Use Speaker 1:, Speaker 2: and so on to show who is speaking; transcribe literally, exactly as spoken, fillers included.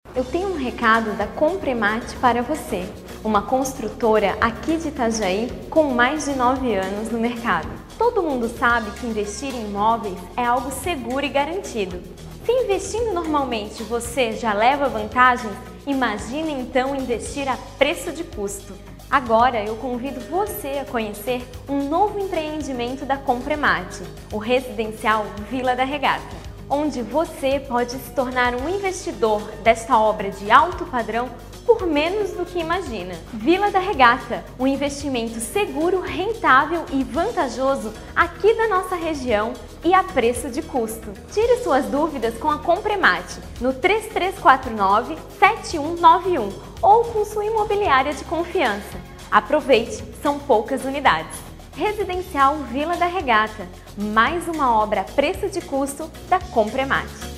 Speaker 1: Eu tenho um recado da Compremate para você, uma construtora aqui de Itajaí com mais de nove anos no mercado. Todo mundo sabe que investir em imóveis é algo seguro e garantido. Se investindo normalmente você já leva vantagens, imagine então investir a preço de custo. Agora eu convido você a conhecer um novo empreendimento da Compremate, o residencial Vila da Regata, onde você pode se tornar um investidor desta obra de alto padrão por menos do que imagina. Vila da Regata, um investimento seguro, rentável e vantajoso aqui da nossa região e a preço de custo. Tire suas dúvidas com a Compremate no três três quatro nove, sete um nove um ou com sua imobiliária de confiança. Aproveite, são poucas unidades. Residencial Vila da Regata, mais uma obra a preço de custo da Compremate.